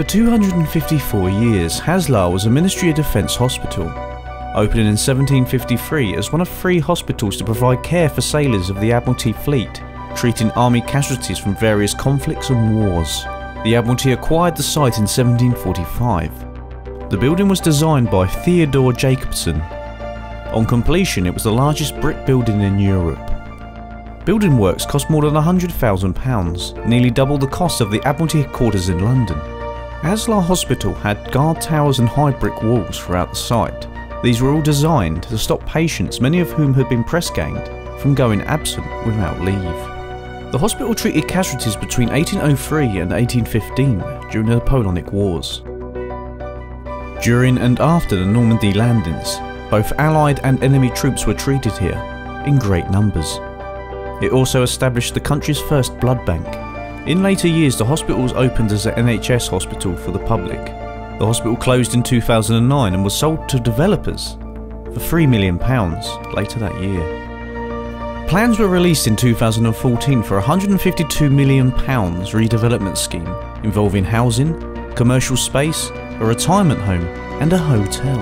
For 254 years, Haslar was a Ministry of Defence hospital, opening in 1753 as one of 3 hospitals to provide care for sailors of the Admiralty Fleet, treating army casualties from various conflicts and wars. The Admiralty acquired the site in 1745. The building was designed by Theodore Jacobson. On completion, it was the largest brick building in Europe. Building works cost more than £100,000, nearly double the cost of the Admiralty headquarters in London. Haslar Hospital had guard towers and high brick walls throughout the site. These were all designed to stop patients, many of whom had been press-ganged, from going absent without leave. The hospital treated casualties between 1803 and 1815 during the Napoleonic Wars. During and after the Normandy landings, both Allied and enemy troops were treated here, in great numbers. It also established the country's first blood bank. In later years, the hospital was opened as an NHS hospital for the public. The hospital closed in 2009 and was sold to developers for £3 million later that year. Plans were released in 2014 for a £152 million redevelopment scheme involving housing, commercial space, a retirement home and a hotel.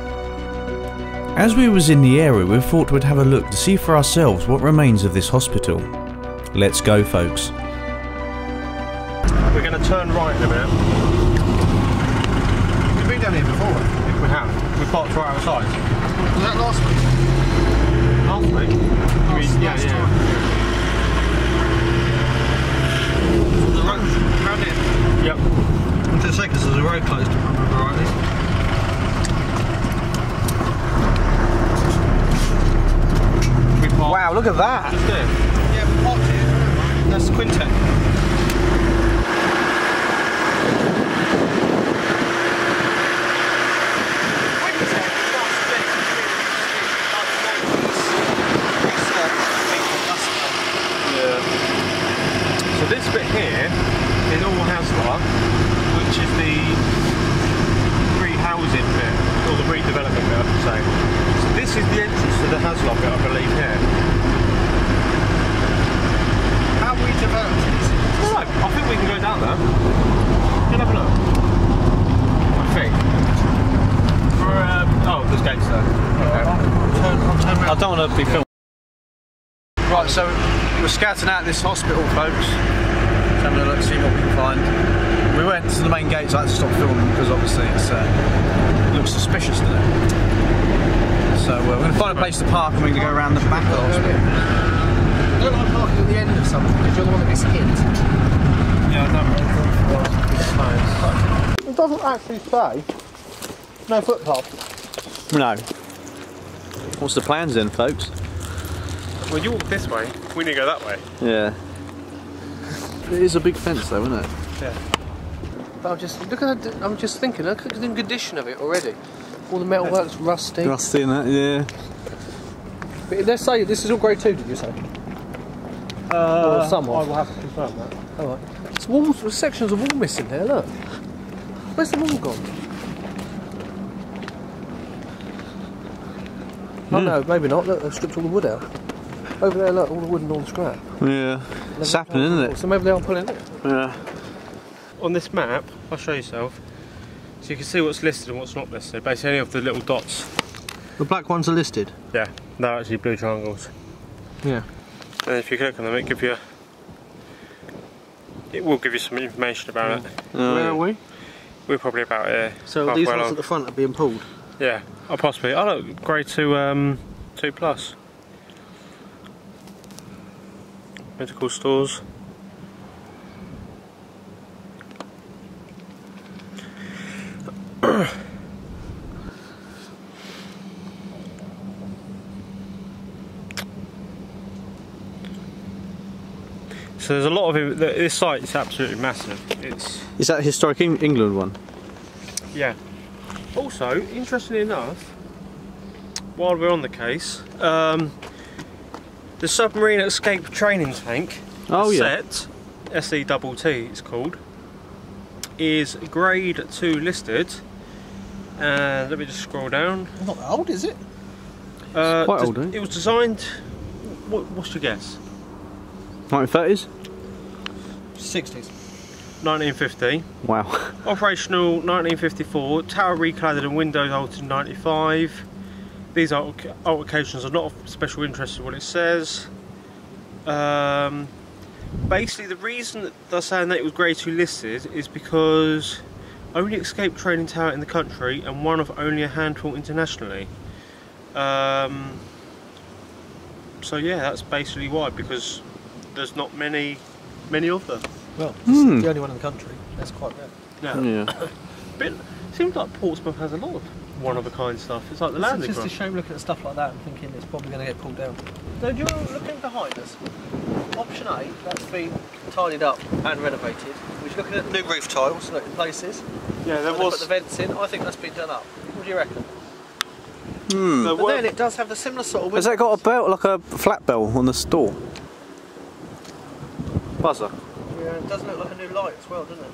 As we was in the area, we thought we'd have a look to see for ourselves what remains of this hospital. Let's go, folks. We're going to turn right in a minute. We've been down here before. We have. We parked right outside. Was that last week? Last week? Yeah. The road round here? Yep. I'm going to say because there's a road closed, if I remember rightly. Wow, look at that! Just there. Yeah, we parked here. That's Quintet. So this bit here is all Haslar, which is the rehousing bit, or the redevelopment bit, I should say. So this is the entrance to the Haslar bit, I believe, here. How we developed this? Alright, I think we can go down there. Can have a look. I think. For, oh, there's gates there. Okay. I'll turn around. I don't want to be filmed. Right, so we're scouting out this hospital, folks. Just having a look, see what we can find. We went to the main gates. I had to stop filming because obviously it looks suspicious, doesn't it? So we're going to find a place to park and we're going to go around the back of the hospital. I don't like parking at the end of something because you're the one that gets hit. Yeah, I don't. It doesn't actually say no footpath. No. What's the plans then, folks? Well, you walk this way, we need to go that way. Yeah. It is a big fence though, isn't it? Yeah. But I'm just thinking, look at the condition of it already. All the metalwork's rusty. Rusty and that, yeah. But let's say this is all grade 2, did you say? Or some I will have to confirm that. Alright. There's walls, there's sections of wall missing here, look. Where's the wall gone? Oh no, maybe not. Look, they've stripped all the wood out. Over there, look, all the wood and all the scrap. Yeah. It's happening, isn't it? So maybe they aren't pulling it. Yeah. On this map, I'll show yourself, so you can see what's listed and what's not listed. Basically, any of the little dots. The black ones are listed? Yeah, they're actually blue triangles. Yeah. And if you click on them, it will give you some information about it. Where are we? We're probably about here. So these ones at the front are being pulled? Yeah, or possibly. Oh look, grade 2, 2 plus. Medical stores. So there's a lot of this site is absolutely massive. Is that historic England one? Yeah. Also, interestingly enough, while we're on the case, the submarine escape training tank set, SETT it's called, is grade 2 listed. And let me just scroll down. Not old, is it? Quite old, isn't it? It was designed. What's your guess? 1930s? 60s. 1950. Wow. Operational 1954. Tower recladded and windows altered in 95. These altercations are not of special interest, is what it says. Basically, the reason that they're saying that it was Grade 2 listed is because only escape training tower in the country and one of only a handful internationally. So yeah, that's basically why, because there's not many of them. Well, this is the only one in the country. That's quite rare. Yeah. But it seems like Portsmouth has a lot of one-of-a-kind stuff. It's like the landing It's just ground. a shame looking at stuff like that and thinking it's probably going to get pulled down. So do you looking behind us? Option A, that's been tidied up and renovated. We're looking at new roof tiles in places. Yeah, there Put was. the vents in. I think that's been done up. What do you reckon? There But were- then it does have the similar sort of. Has that got a bell, like a flat bell on the door? Buzzer. Yeah, it does look like a new light as well, doesn't it?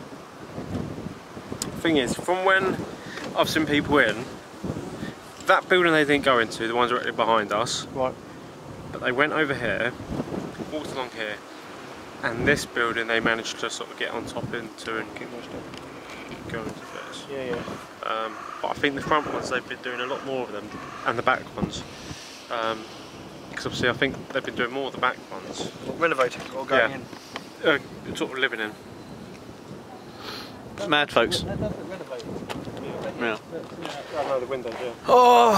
Thing is, from when I've seen people in, that building they didn't go into, the ones directly behind us, Right. but they went over here, walked along here, and this building they managed to sort of get on top into and go into first. Yeah. But I think the front ones they've been doing a lot more of them, and the back ones, because obviously I think they've been doing more of the back ones. Renovating or going in. Sort of living in. It's mad, folks. That does look renovated. Yeah. I know the windows, yeah. Oh,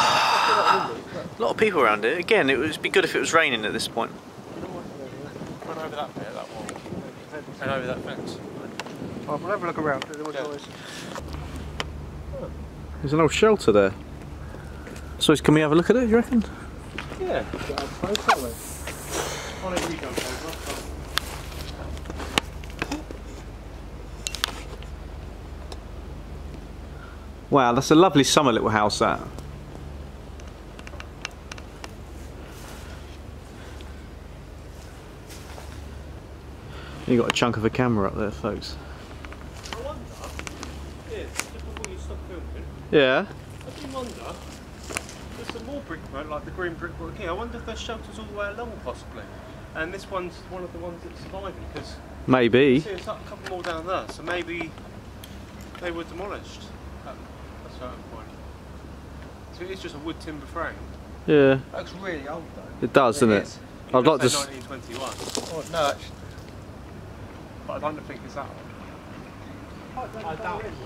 a lot of people around it. Again, it would be good if it was raining at this point. Run over that bit, that one, and over that fence. Right, we'll have a look around. There's an old shelter there. So can we have a lock at it, do you reckon? Yeah. Wow, that's a lovely summer little house, that. You got a chunk of a camera up there, folks. I wonder, just before you stop filming, Yeah. I do wonder, there's some more brickwork, like the green brickwork here. I wonder if there's shelters all the way along, possibly. And this one's one of the ones that's surviving, because Maybe. see, there's a couple more down there, so maybe they were demolished at a certain point. So it is just a wood timber frame. Yeah. That looks really old though. It does, doesn't it? is. I'd like to. 1921, Oh, no, actually. but I don't think it's that old. I doubt it.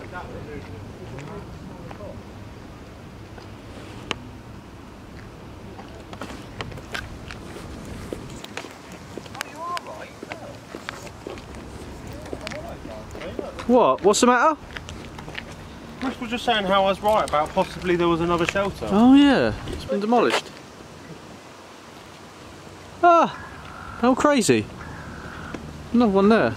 What? What's the matter? Chris was just saying how I was right about possibly there was another shelter. Oh yeah, it's been demolished. Ah, how crazy. Another one there.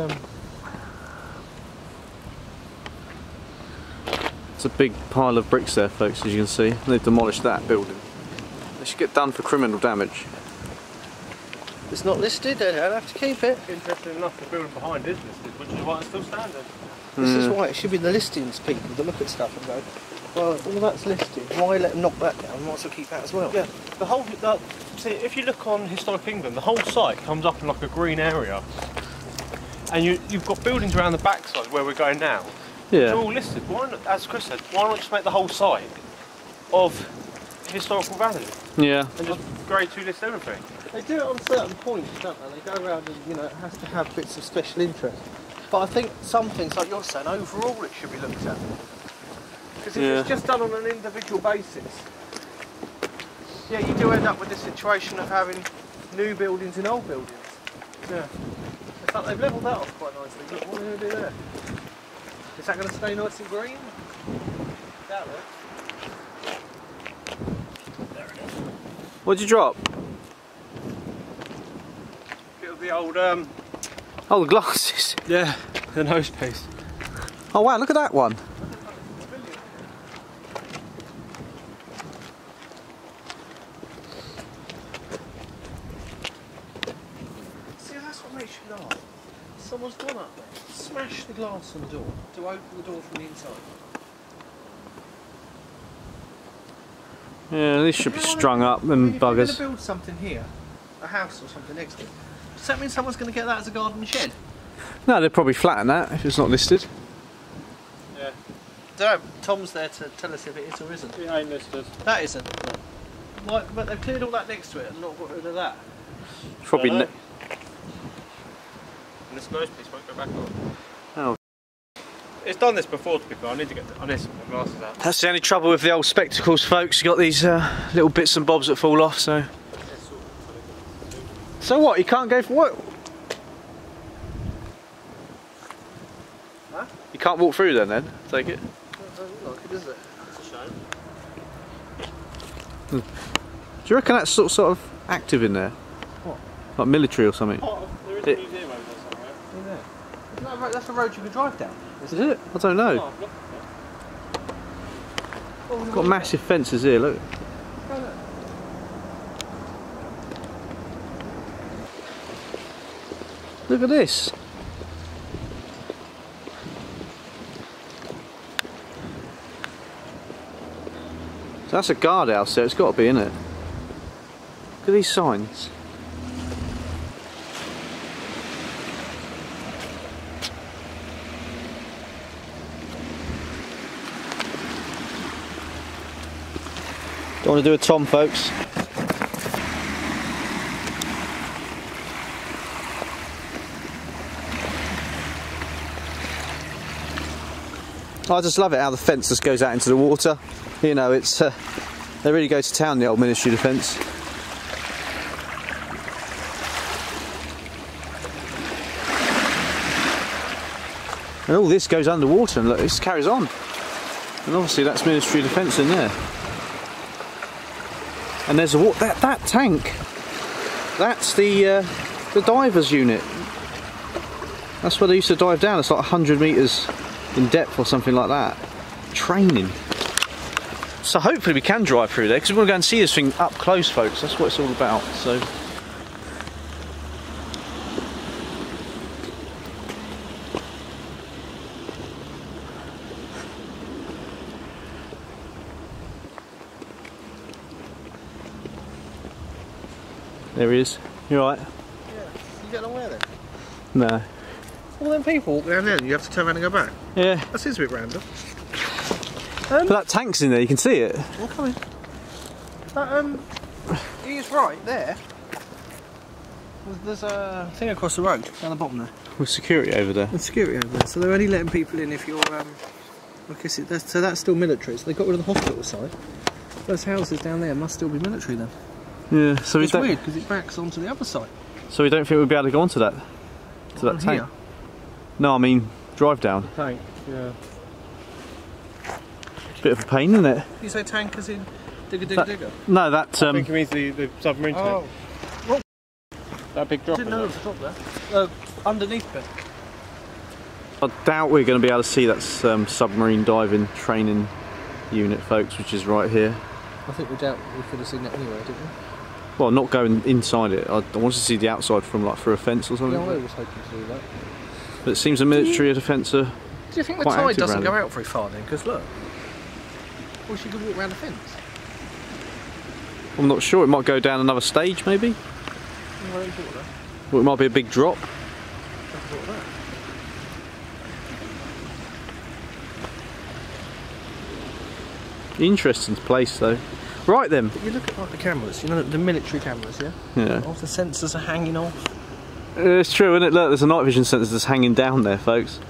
It's a big pile of bricks there, folks, as you can see. They've demolished that building. They should get done for criminal damage. It's not listed, they'd have to keep it. Interesting enough, the building behind is listed, which is why it's still standing. This is why it should be the listings people that look at stuff and go, well, all that's listed, why let them knock that down? Might as well keep that as well. Yeah, the whole. See, if you look on Historic England, the whole site comes up in like a green area, and you've got buildings around the backside where we're going now. Yeah. They're all listed. Why not, as Chris said, why not just make the whole site of historical value Yeah. and just Grade 2 list everything? They do it on certain points, don't they? They go around and, you know, it has to have bits of special interest. But I think some things, like you're saying, overall it should be looked at. Because if it's just done on an individual basis, yeah, you do end up with the situation of having new buildings in old buildings. Yeah. It's like they've levelled that off quite nicely. Look, what are they going to do there? Is that going to stay nice and green? That way. What'd you drop? Bit of the old, Oh, the glasses. yeah, the nose piece. Oh wow, look at that one. See, that's what makes you laugh. Someone's gone up there, smashed the glass on the door to open the door from the inside. Yeah, these should be strung up, them If you're going buggers. to build something here, a house or something next to it, does that mean someone's going to get that as a garden shed? No, they'd probably flatten that if it's not listed. Yeah. Don't. Tom's there to tell us if it is or isn't. It ain't listed. That isn't. Like, but they've cleared all that next to it and not got rid of that. Probably. And this nose piece won't go back on. Oh. It's done this before, to be fair. I need to get my glasses out. That's the only trouble with the old spectacles, folks. You got these little bits and bobs that fall off. So. So what? You can't go for what? Huh? You can't walk through then? Take it. It doesn't look like it, does it? It's a shame. Do you reckon that's sort of active in there? What? Like military or something? Oh, there is a museum over there somewhere. In there. Isn't that a road, that's a road you could drive down. Is it? I don't know. Oh, look. It's got massive fences here, look. Look at this. So that's a guardhouse there, it's got to be, isn't it? Look at these signs. Don't want to do a Tom, folks. I just love it how the fence just goes out into the water. You know, it's they really go to town, the old Ministry of Defence. And all this goes underwater, and look, this carries on. And obviously that's Ministry of Defence in there. And there's a that tank. That's the divers unit. That's where they used to dive down. It's like 100 metres in depth or something like that. Training. So hopefully we can drive through there because we want to go and see this thing up close, folks. That's what it's all about. So. There he is. You alright? Yeah. You get along there then? No. All them people walk down there and you have to turn around and go back? Yeah. That seems a bit random. But that tank's in there, you can see it. Well, come in. That, he's right there. There's a thing across the road, down the bottom there. With security over there. There's security over there, so they're only letting people in if you're, so that's still military, so they got rid of the hospital side. Those houses down there must still be military then. Yeah, so it's weird because it backs onto the other side. So we don't think we'll be able to go onto that? To that tank? Here? No, I mean drive down. Tank, yeah. Bit of a pain, isn't it? You say tank as in digger? No, that I think it means the submarine tank. What? That big drop. Didn't know there was a drop there. Underneath it. I doubt we're going to be able to see that submarine diving training unit, folks, which is right here. I think we doubt we could have seen that anyway, didn't we? Well, not going inside it. I wanted to see the outside from like through a fence or something. Yeah, I was hoping to do that. But it seems the military defence are. Do you think the quite tide active doesn't around go out very far then? Because look, or she could walk around the fence. I'm not sure. It might go down another stage, maybe. Well, it might be a big drop. Interesting place though. Right then. But you look at like the cameras, you know, the military cameras, yeah? Yeah. All the sensors are hanging off. It's true, isn't it? Look, there's a night vision sensor that's hanging down there, folks.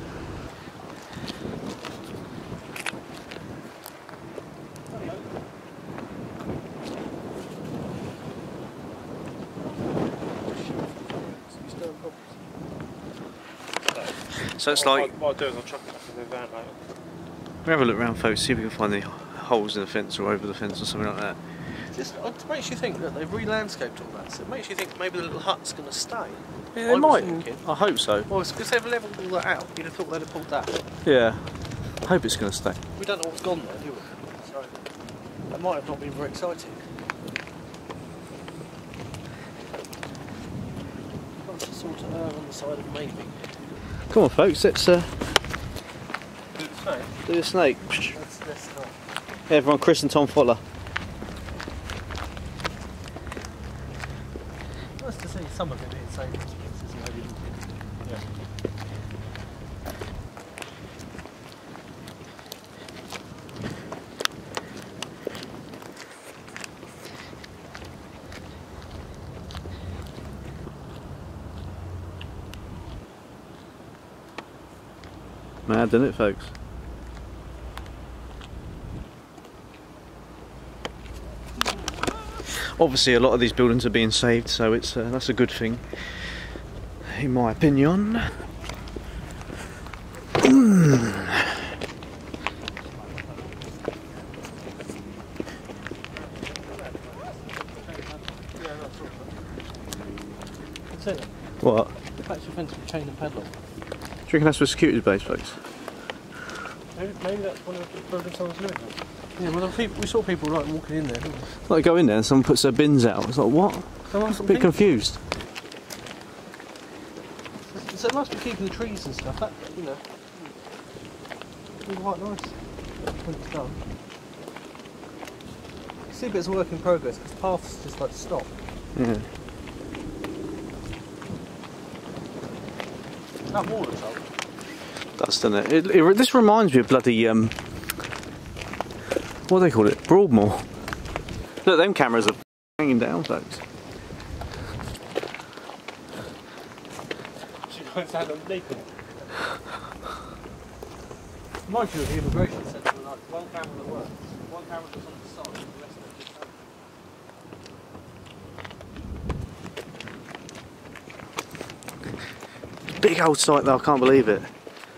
So it's like. What I'll do is I'll chuck it up in the van later. We have a look around, folks, see if we can find the holes in the fence or over the fence or something like that. It makes you think that they've re-landscaped all that, so it makes you think maybe the little hut's going to stay. Yeah, they might. I hope so. Well, it's because they've levelled all that out. You'd have thought they'd have pulled that. Yeah. I hope it's going to stay. We don't know what's gone there, do we? So that might have not been very exciting. Lots of sort of on the side of maybe. Come on, folks, let's Do the snake. do the snake. Let's not. Everyone, Chris and Tom Fowler. Nice to see some of it being saved. Yeah. Mad, isn't it, folks? Obviously a lot of these buildings are being saved, so it's that's a good thing, in my opinion. What? The patch of fence with chain and padlock. Do you reckon that's for security base, folks? Maybe that's one of the buildings someone's living in. Yeah, well, we saw people like walking in there, didn't we? Like go in there and someone puts their bins out. It's like, what? I'm a bit confused. So it must be keeping the trees and stuff. That, you know, it'll be quite nice when it's done. You see a bit of work in progress because paths just like stop. Yeah. That wall looks old. That's done it. This reminds me of bloody what do they call it? Broadmoor. Look, them cameras are hanging down, folks. She goes down on Deacon. Mind you, the immigration centre, like one camera that works, one camera that's on the side, and the rest of it just out. Big old site though, I can't believe it.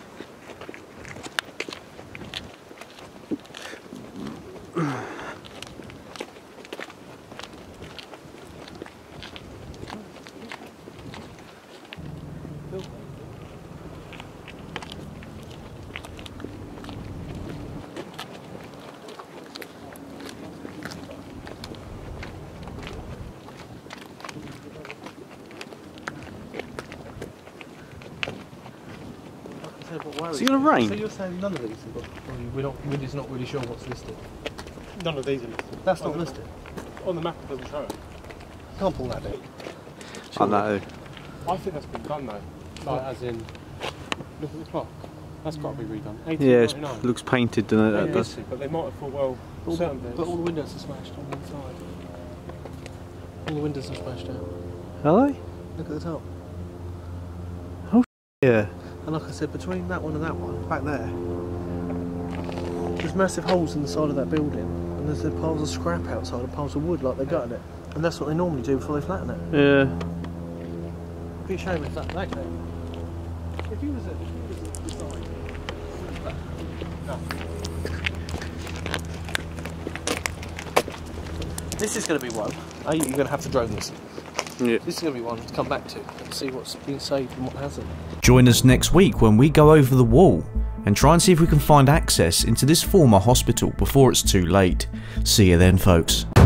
Is it going to rain? So you're saying none of these have got, we're just not really sure what's listed? None of these are listed. That's not listed? On the map it doesn't show it. Can't pull that down. I know. I think that's been done though. Like, as in, look at the clock. That's got to be redone. Yeah, it looks painted, doesn't it? Yeah, but they might have thought, well, certain bits. But all the windows are smashed on the inside. All the windows are smashed out. Are they? Look at the top. Oh, yeah. And like I said, between that one and that one, back there, there's massive holes in the side of that building, and there's the piles of scrap outside and piles of wood like they gutted it. And that's what they normally do before they flatten it. Yeah. It'd be a shame if that came. If you was at the side. No. This is going to be one. You're going to have to drone this. Yeah. This is going to be one to come back to and see what's been saved and what hasn't. Join us next week when we go over the wall and try and see if we can find access into this former hospital before it's too late. See you then, folks.